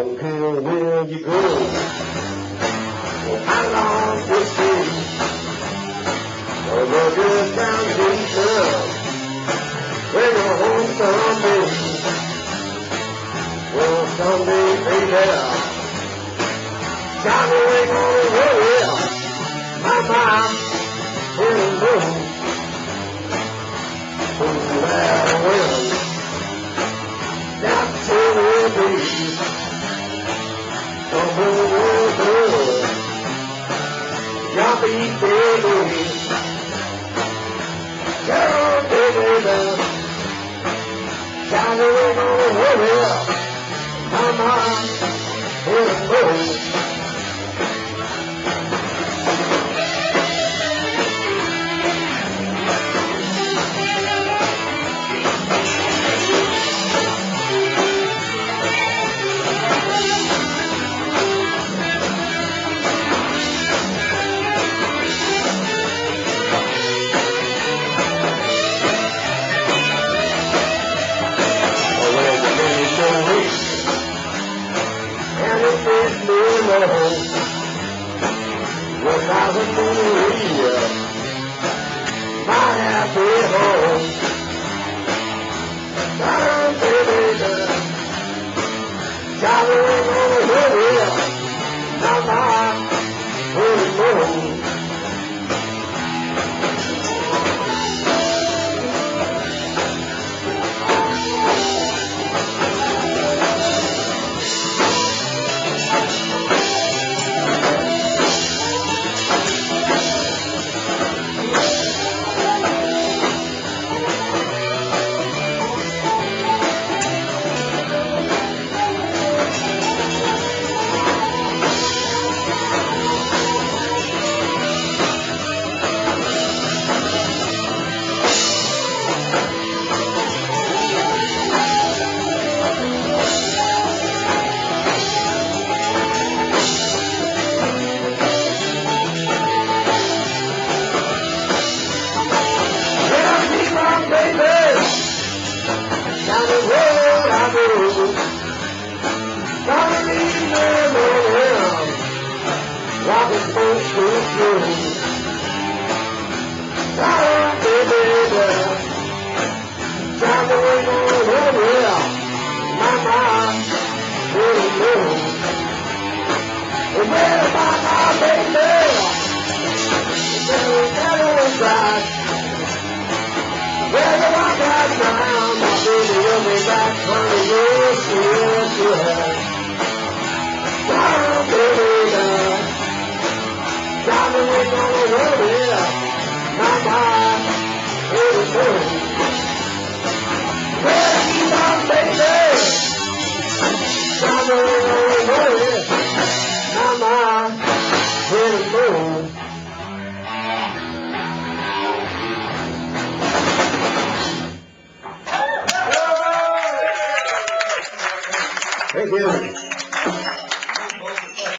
don't care where you go or how long you stay, or you're just down deep down where you're home someday. Well, someday, baby, Johnny ain't gonna worry. My mind will know where I will. That's all it is. The whole world, y'all be baby. Girl, baby, Johnny ain't gonna worry. My mind will know. When I was Maria, my happy home. Down, baby, Johnny ain't gonna hurry up. Now my holy moon. Walking folks to through. Down, baby, Johnny ain't gonna hurry up. My mind will know. Where about my baby? Never cried. Where do I got now? My baby will be back 20 years to her. Down, baby, Johnny ain't gonna worry. My